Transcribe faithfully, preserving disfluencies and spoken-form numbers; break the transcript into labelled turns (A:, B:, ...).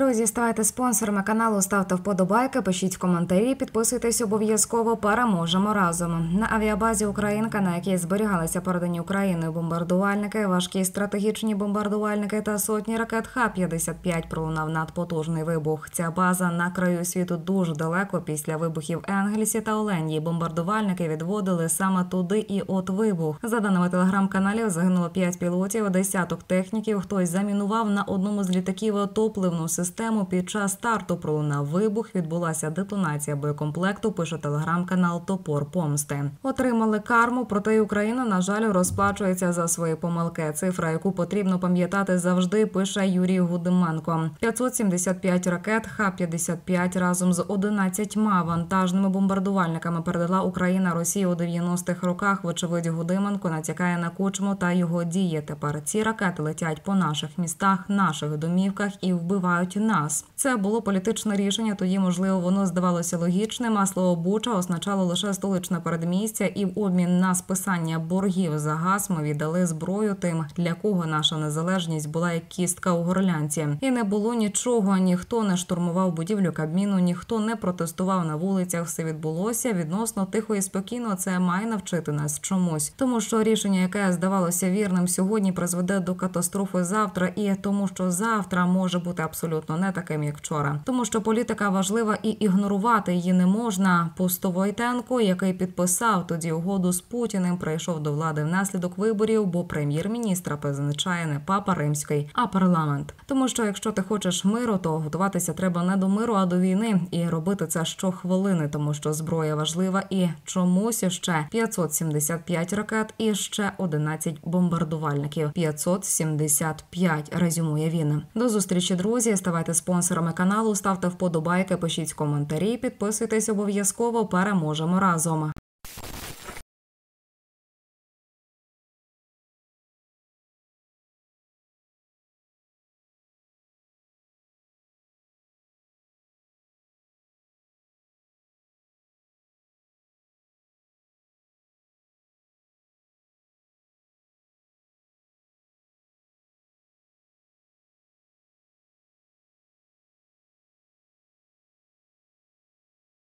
A: Друзі, ставайте спонсорами каналу, ставте вподобайки, пишіть коментарі, підписуйтесь обов'язково, переможемо разом. На авіабазі «Українка», на якій зберігалися передані Україною бомбардувальники, важкі стратегічні бомбардувальники та сотні ракет Х п'ятдесят п'ять, пролунав надпотужний вибух. Ця база на краю світу дуже далеко після вибухів Енгельсі та Оленді. Бомбардувальники відводили саме туди і от вибух. За даними телеграм-каналів, загинуло п'ять пілотів, десяток техніків, хтось замінував на одному з літаків топливну систему. Під час старту пролунав вибух, відбулася детонація боєкомплекту, пише телеграм-канал «Топор помсти». Отримали карму, проте Україна, на жаль, розплачується за свої помилки. Цифра, яку потрібно пам'ятати завжди, пише Юрій Гудименко. п'ятсот сімдесят п'ять ракет Х п'ятдесят п'ять разом з одинадцятьма вантажними бомбардувальниками передала Україна Росії у дев'яностих роках. Вочевидь, Гудименко натякає на Кучму та його дії. Тепер ці ракети летять по наших містах, наших домівках і вбивають нас. Це було політичне рішення, тоді, можливо, воно здавалося логічним, а слово «Буча» означало лише столичне передмістя, і в обмін на списання боргів за газ ми віддали зброю тим, для кого наша незалежність була як кістка у горлянці. І не було нічого, ніхто не штурмував будівлю Кабміну, ніхто не протестував на вулицях, все відбулося відносно тихо і спокійно. Це має навчити нас чомусь. Тому що рішення, яке здавалося вірним сьогодні, призведе до катастрофи завтра, і тому що завтра може бути абсолютно не таким, як вчора. Тому що політика важлива і ігнорувати її не можна. Пусто Войтенко, який підписав тоді угоду з Путіним, прийшов до влади внаслідок виборів, бо прем'єр-міністра призначає не папа римський, а парламент. Тому що якщо ти хочеш миру, то готуватися треба не до миру, а до війни. І робити це щохвилини, тому що зброя важлива і чомусь ще п'ятсот сімдесят п'ять ракет і ще одинадцять бомбардувальників. п'ятсот сімдесят п'ять, резюмує він. До зустрічі, друзі. Ставайте спонсорами каналу, ставте вподобайки, пишіть коментарі, підписуйтесь обов'язково, переможемо разом.